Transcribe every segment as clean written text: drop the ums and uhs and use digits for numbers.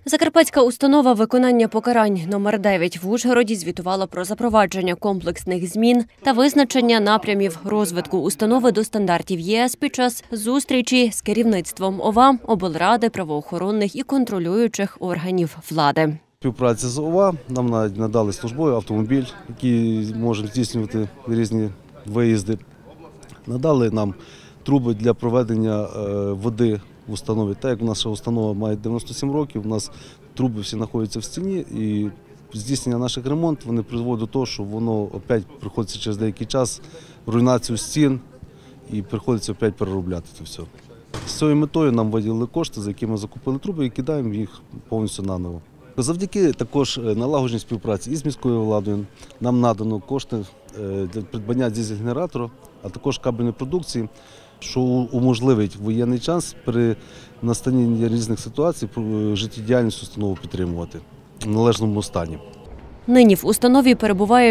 Закарпатська установа виконання покарань номер 9 в Ужгороді звітувала про запровадження комплексних змін та визначення напрямів розвитку установи до стандартів ЄС під час зустрічі з керівництвом ОВА, облради, правоохоронних і контролюючих органів влади. Співпраця з ОВА нам надали службовий автомобіль, який може здійснювати різні виїзди. Надали нам труби для проведення води в установі. Так як наша установа має 97 років, у нас труби всі знаходяться в стіні, і здійснення наших ремонтів вони призводять до того, що воно опять приходиться через деякий час в руйнацію стін і приходиться опять переробляти це все. З цією метою нам виділили кошти, за які ми закупили труби і кидаємо їх повністю наново. Завдяки також налагодженій співпраці із міською владою нам надано кошти для придбання дизель-генератора, а також кабельної продукції, що уможливить в воєнний час при настанні різних ситуацій життєдіяльність установи підтримувати в належному стані. Нині в установі перебуває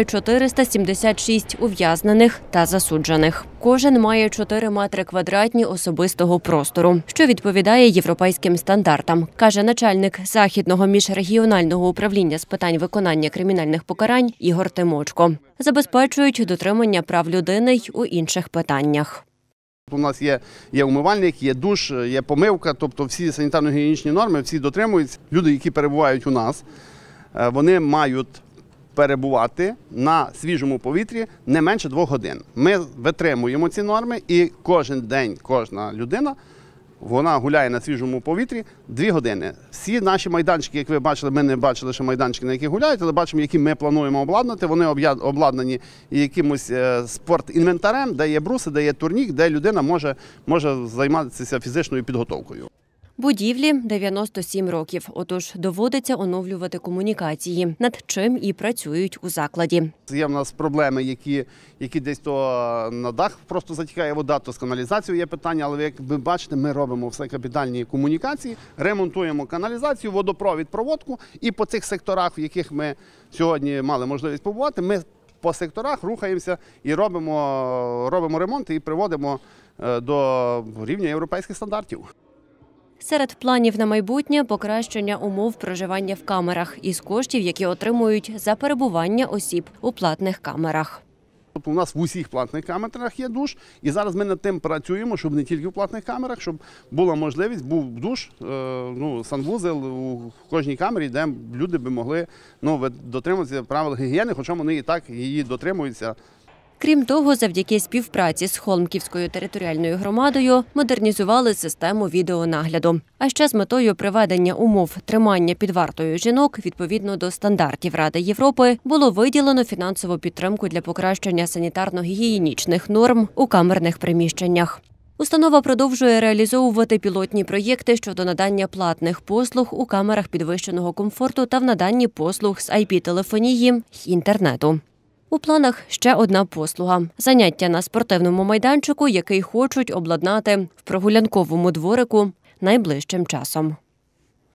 476 ув'язнених та засуджених. Кожен має 4 метри квадратні особистого простору, що відповідає європейським стандартам, каже начальник Західного міжрегіонального управління з питань виконання кримінальних покарань Ігор Тимочко. Забезпечують дотримання прав людини й у інших питаннях. У нас є умивальник, є душ, є помивка, тобто всі санітарно-гігієнічні норми, всі дотримуються. Люди, які перебувають у нас, вони мають перебувати на свіжому повітрі не менше 2 годин. Ми витримуємо ці норми і кожен день кожна людина вона гуляє на свіжому повітрі 2 години. Всі наші майданчики, як ви бачили, ми не бачили ще майданчики, на яких гуляють, але бачимо, які ми плануємо обладнати. Вони обладнані якимось спортінвентарем, де є бруси, де є турнік, де людина може займатися фізичною підготовкою. Будівлі 97 років, отож доводиться оновлювати комунікації, над чим і працюють у закладі. Є в нас проблеми, які десь то на дах просто затікає вода, то з каналізацією є питання, але як ви бачите, ми робимо все капітальні комунікації, ремонтуємо каналізацію, водопровід, проводку і по цих секторах, в яких ми сьогодні мали можливість побувати, ми по секторах рухаємося і робимо ремонт і приводимо до рівня європейських стандартів. Серед планів на майбутнє – покращення умов проживання в камерах із коштів, які отримують за перебування осіб у платних камерах. У нас в усіх платних камерах є душ, і зараз ми над тим працюємо, щоб не тільки в платних камерах, щоб була можливість, був душ, санвузел у кожній камері, де люди би могли дотримуватися правил гігієни, хоча вони і так її дотримуються. Крім того, завдяки співпраці з Холмківською територіальною громадою модернізували систему відеонагляду. А ще з метою приведення умов тримання під вартою жінок відповідно до стандартів Ради Європи було виділено фінансову підтримку для покращення санітарно-гігієнічних норм у камерних приміщеннях. Установа продовжує реалізовувати пілотні проєкти щодо надання платних послуг у камерах підвищеного комфорту та в наданні послуг з IP-телефонії й інтернету. У планах ще одна послуга – заняття на спортивному майданчику, який хочуть обладнати в прогулянковому дворику найближчим часом.